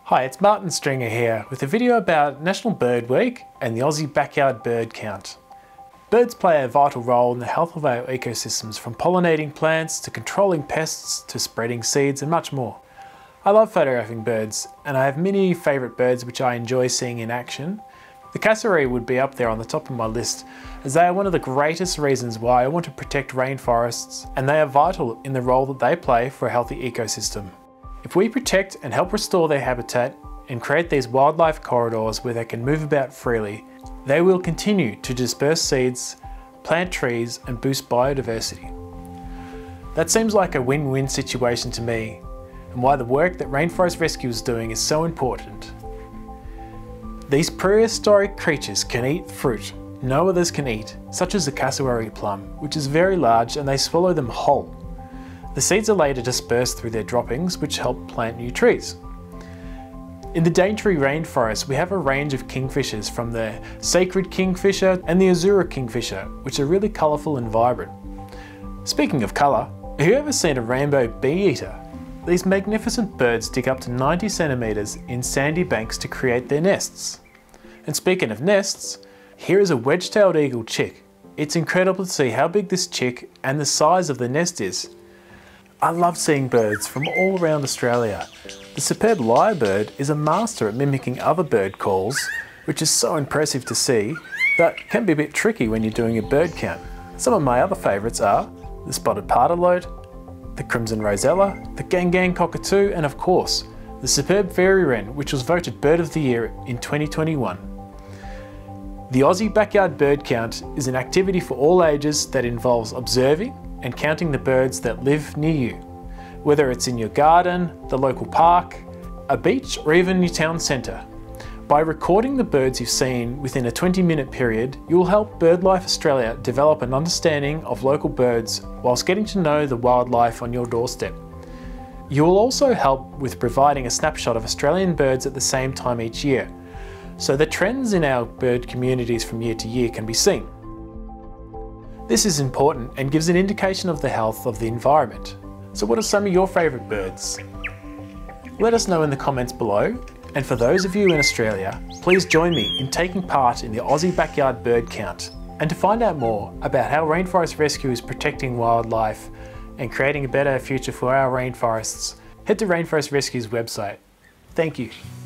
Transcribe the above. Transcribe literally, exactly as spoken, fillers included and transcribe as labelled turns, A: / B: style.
A: Hi, it's Martin Stringer here with a video about National Bird Week and the Aussie Backyard Bird Count. Birds play a vital role in the health of our ecosystems, from pollinating plants to controlling pests to spreading seeds and much more. I love photographing birds, and I have many favourite birds which I enjoy seeing in action. The cassowary would be up there on the top of my list, as they are one of the greatest reasons why I want to protect rainforests, and they are vital in the role that they play for a healthy ecosystem. If we protect and help restore their habitat and create these wildlife corridors where they can move about freely, they will continue to disperse seeds, plant trees and boost biodiversity. That seems like a win-win situation to me, and why the work that Rainforest Rescue is doing is so important. These prehistoric creatures can eat fruit no others can eat, such as the cassowary plum, which is very large and they swallow them whole. The seeds are later dispersed through their droppings, which help plant new trees. In the Daintree rainforest, we have a range of kingfishers, from the sacred kingfisher and the azure kingfisher, which are really colourful and vibrant. Speaking of colour, have you ever seen a rainbow bee-eater? These magnificent birds dig up to ninety centimetres in sandy banks to create their nests. And speaking of nests, here is a Wedge-Tailed Eagle chick. It's incredible to see how big this chick and the size of the nest is. I love seeing birds from all around Australia. The superb lyrebird is a master at mimicking other bird calls, which is so impressive to see, but can be a bit tricky when you're doing a bird count. Some of my other favourites are the spotted pardalote, the crimson rosella, the Gang-gang Cockatoo, and of course, the superb fairy wren, which was voted Bird of the Year in twenty twenty-one. The Aussie Backyard Bird Count is an activity for all ages that involves observing and counting the birds that live near you, whether it's in your garden, the local park, a beach, or even your town centre. By recording the birds you've seen within a twenty minute period, you will help BirdLife Australia develop an understanding of local birds whilst getting to know the wildlife on your doorstep. You will also help with providing a snapshot of Australian birds at the same time each year, so the trends in our bird communities from year to year can be seen. This is important and gives an indication of the health of the environment. So what are some of your favourite birds? Let us know in the comments below, and for those of you in Australia, please join me in taking part in the Aussie Backyard Bird Count. And to find out more about how Rainforest Rescue is protecting wildlife and creating a better future for our rainforests, head to Rainforest Rescue's website. Thank you.